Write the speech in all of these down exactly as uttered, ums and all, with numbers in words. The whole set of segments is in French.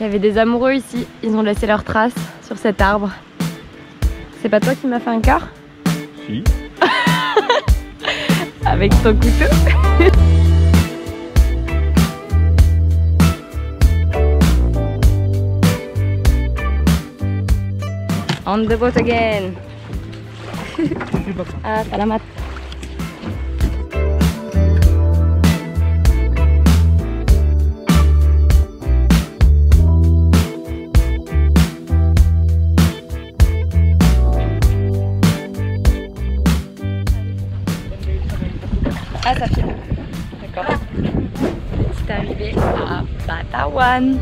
Il y avait des amoureux ici, ils ont laissé leurs traces sur cet arbre. C'est pas toi qui m'as fait un cœur? Si. Avec ton couteau. On the boat again. Ah, salamat. Ah, ça file. D'accord. C'est arrivé à Patawan.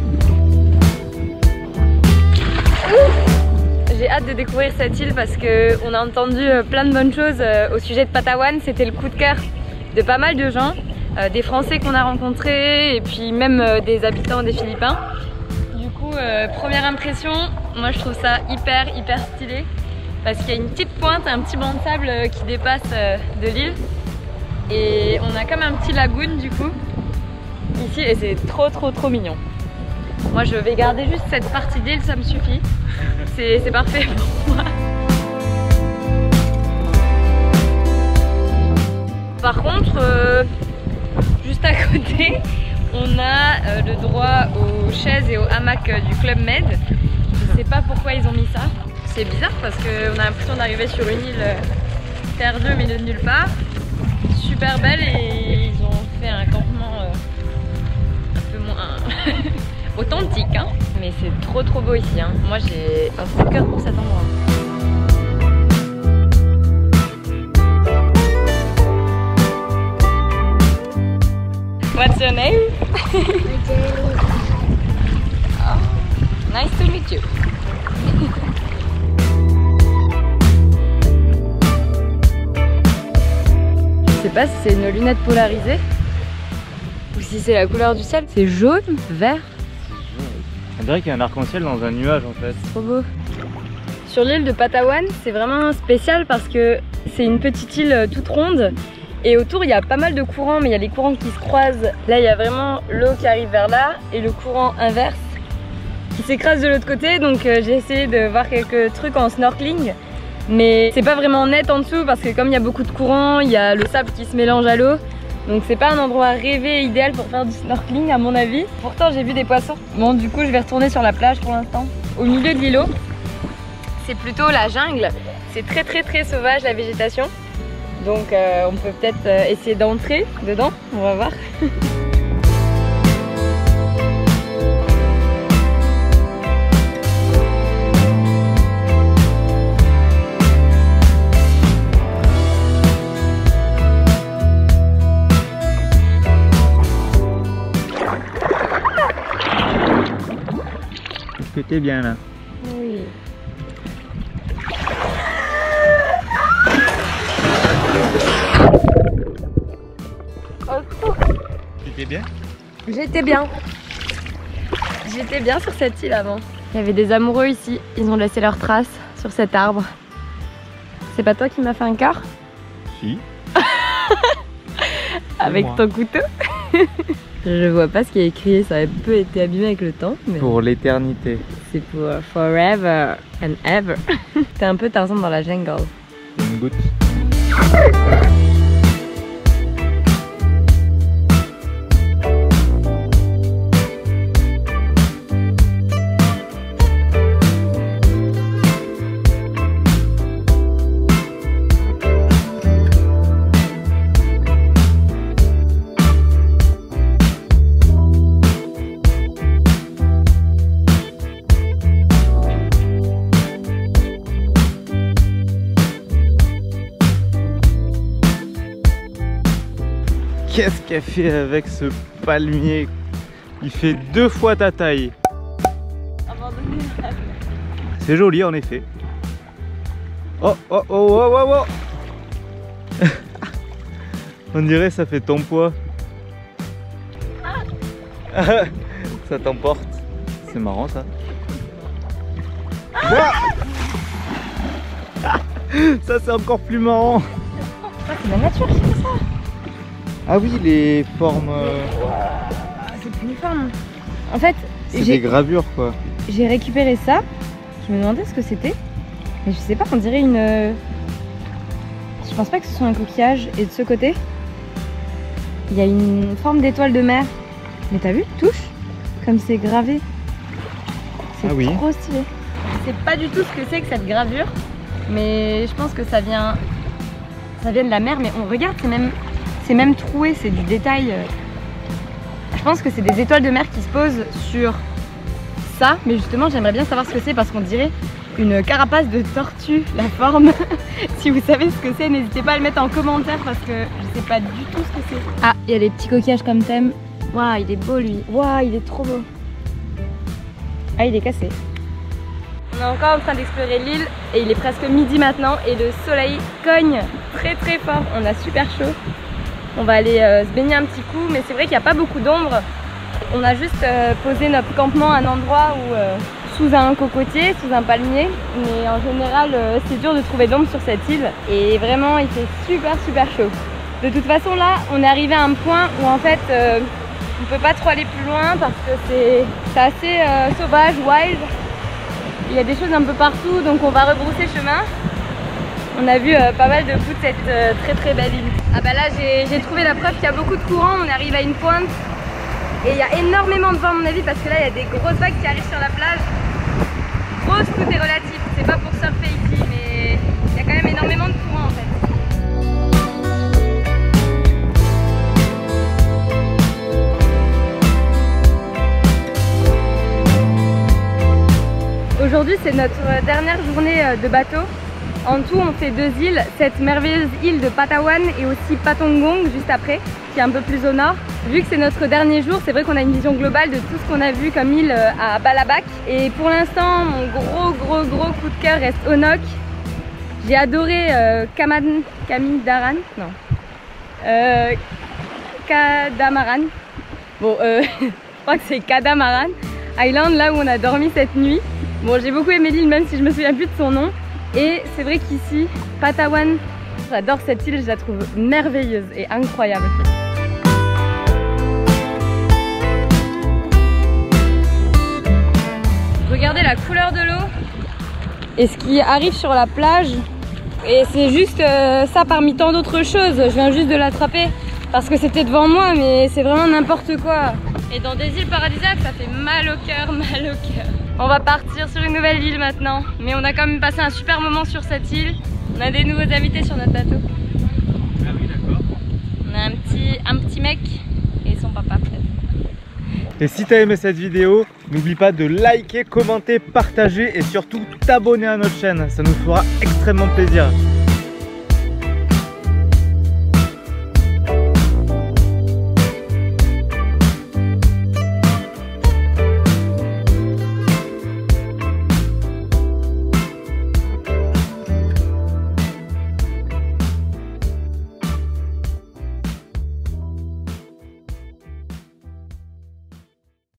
J'ai hâte de découvrir cette île parce qu'on a entendu plein de bonnes choses au sujet de Patawan. C'était le coup de cœur de pas mal de gens, des Français qu'on a rencontrés et puis même des habitants des Philippines. Du coup, euh, première impression, moi je trouve ça hyper hyper stylé parce qu'il y a une petite pointe, un petit banc de sable qui dépasse de l'île. Et on a comme un petit lagoon du coup ici et c'est trop trop trop mignon. Moi je vais garder juste cette partie d'île, ça me suffit. C'est parfait pour moi. Par contre, euh, juste à côté, on a euh, le droit aux chaises et aux hamacs euh, du Club Med. Je sais pas pourquoi ils ont mis ça. C'est bizarre parce qu'on a l'impression d'arriver sur une île euh, perdue au milieu de nulle part. Super belle et ils ont fait un campement euh, un peu moins authentique, hein. Mais c'est trop trop beau ici, hein. Moi j'ai un coup de cœur pour cet endroit. What's your name? Oh, nice to meet you. Je sais pas si c'est une lunette polarisée ou si c'est la couleur du ciel. C'est jaune, vert. On dirait qu'il y a un arc-en-ciel dans un nuage en fait. Trop beau. Sur l'île de Patawan, c'est vraiment spécial parce que c'est une petite île toute ronde et autour il y a pas mal de courants, mais il y a les courants qui se croisent. Là il y a vraiment l'eau qui arrive vers là et le courant inverse qui s'écrase de l'autre côté. Donc euh, j'ai essayé de voir quelques trucs en snorkeling. Mais c'est pas vraiment net en dessous parce que comme il y a beaucoup de courant, il y a le sable qui se mélange à l'eau. Donc c'est pas un endroit rêvé idéal pour faire du snorkeling à mon avis. Pourtant j'ai vu des poissons. Bon du coup je vais retourner sur la plage pour l'instant. Au milieu de l'îlot, c'est plutôt la jungle. C'est très très très sauvage la végétation. Donc euh, on peut peut-être euh, essayer d'entrer dedans, on va voir. Est-ce que t'es bien là? Oui. Tu étais bien? J'étais bien. J'étais bien sur cette île avant. Il y avait des amoureux ici, ils ont laissé leurs traces sur cet arbre. C'est pas toi qui m'as fait un cœur? Si. Avec moi. ton couteau? Je vois pas ce qui est écrit, ça a peu été abîmé avec le temps. Mais... Pour l'éternité. c'est pour forever and ever. T'es un peu Tarzan dans la jungle. Une goutte. Qu'est-ce qu'elle fait avec ce palmier? Il fait deux fois ta taille. C'est joli en effet. Oh oh oh oh oh oh. On dirait ça fait ton poids. Ça t'emporte. C'est marrant ça. Ça c'est encore plus marrant. Ah, c'est la nature qui fait ça. Ah oui, les formes... Euh... C'est uniforme. En fait, C'est des gravures quoi. J'ai récupéré ça. Je me demandais ce que c'était. Mais je sais pas, on dirait une... Je pense pas que ce soit un coquillage. Et de ce côté, il y a une forme d'étoile de mer. Mais t'as vu, touche, comme c'est gravé. C'est ah oui. trop stylé. Je sais pas du tout ce que c'est que cette gravure. Mais je pense que ça vient... Ça vient de la mer. Mais on regarde, c'est même... C'est même troué, c'est du détail. Je pense que c'est des étoiles de mer qui se posent sur ça. Mais justement, j'aimerais bien savoir ce que c'est parce qu'on dirait une carapace de tortue, la forme. Si vous savez ce que c'est, n'hésitez pas à le mettre en commentaire parce que je sais pas du tout ce que c'est. Ah, il y a les petits coquillages comme thème. Waouh, il est beau lui. Waouh, il est trop beau. Ah, il est cassé. On est encore en train d'explorer l'île et il est presque midi maintenant et le soleil cogne très très fort. On a super chaud. On va aller euh, se baigner un petit coup, mais c'est vrai qu'il n'y a pas beaucoup d'ombre. On a juste euh, posé notre campement à un endroit où, euh, sous un cocotier, sous un palmier. Mais en général, euh, c'est dur de trouver d'ombre sur cette île. Et vraiment, il fait super super chaud. De toute façon, là, on est arrivé à un point où en fait, euh, on ne peut pas trop aller plus loin parce que c'est assez euh, sauvage, wild. Il y a des choses un peu partout, donc on va rebrousser chemin. On a vu euh, pas mal de bouts de cette euh, très très belle île. Ah bah là j'ai trouvé la preuve qu'il y a beaucoup de courant, on arrive à une pointe et il y a énormément de vent à mon avis parce que là il y a des grosses vagues qui arrivent sur la plage. Grosse, tout est relatif, c'est pas pour surfer ici mais il y a quand même énormément de courant en fait. Aujourd'hui c'est notre dernière journée de bateau. En tout, on fait deux îles, cette merveilleuse île de Patawan et aussi Patongong juste après, qui est un peu plus au nord. Vu que c'est notre dernier jour, c'est vrai qu'on a une vision globale de tout ce qu'on a vu comme île à Balabac. Et pour l'instant, mon gros gros gros coup de cœur reste Onok. J'ai adoré euh, Kaman, Kamidaran, non, euh, Kadamaran. Bon, euh, je crois que c'est Kadamaran Island, là où on a dormi cette nuit. Bon, j'ai beaucoup aimé l'île, même si je me souviens plus de son nom. Et c'est vrai qu'ici, Patawan, j'adore cette île, je la trouve merveilleuse et incroyable. Regardez la couleur de l'eau et ce qui arrive sur la plage. Et c'est juste euh, ça parmi tant d'autres choses. Je viens juste de l'attraper parce que c'était devant moi, mais c'est vraiment n'importe quoi. Et dans des îles paradisiaques, ça fait mal au cœur, mal au cœur. On va partir sur une nouvelle île maintenant, mais on a quand même passé un super moment sur cette île. On a des nouveaux invités sur notre bateau. Ah oui, d'accord. On a un petit, un petit mec et son papa peut-être. Et si tu as aimé cette vidéo, n'oublie pas de liker, commenter, partager et surtout t'abonner à notre chaîne. Ça nous fera extrêmement plaisir.